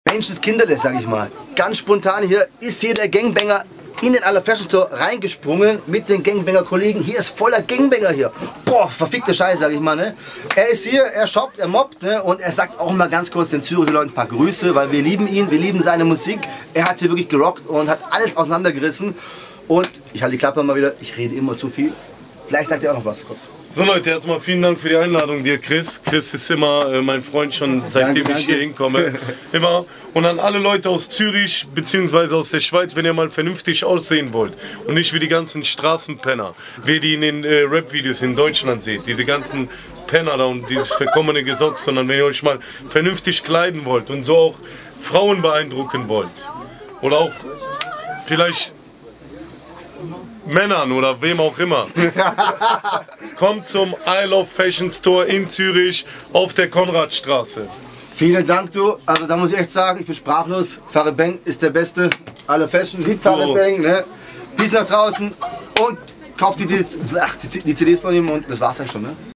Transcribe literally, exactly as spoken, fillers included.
Menschenskindерle, sag ich mal. Ganz spontan hier ist hier der Gangbanger in den Aller Fashion Store reingesprungen mit den Gangbanger-Kollegen. Hier ist voller Gangbanger hier. Boah, verfickte Scheiße, sag ich mal. Ne? Er ist hier, er shoppt, er mobbt, ne? Und er sagt auch mal ganz kurz den Züricher Leuten ein paar Grüße, weil wir lieben ihn, wir lieben seine Musik. Er hat hier wirklich gerockt und hat alles auseinandergerissen. Und ich halte die Klappe mal wieder, ich rede immer zu viel. Vielleicht sagt er auch noch was kurz. So Leute, erstmal vielen Dank für die Einladung dir, Chris. Chris ist immer äh, mein Freund schon seitdem danke, ich hier hinkomme. Immer. Und an alle Leute aus Zürich bzw. aus der Schweiz, wenn ihr mal vernünftig aussehen wollt und nicht wie die ganzen Straßenpenner, wie die in den äh, Rap-Videos in Deutschland seht, diese ganzen Penner da und dieses verkommene Gesock, sondern wenn ihr euch mal vernünftig kleiden wollt und so auch Frauen beeindrucken wollt oder auch vielleicht Männern oder wem auch immer. Kommt zum I Love Fashion Store in Zürich auf der Konradstraße. Vielen Dank, du. Also da muss ich echt sagen, ich bin sprachlos. Farid Bang ist der Beste. Aller Fashion, liebt Farid Bang. Ne? Bis nach draußen und kauft die, die, die C Ds von ihm und das war's dann schon. Ne?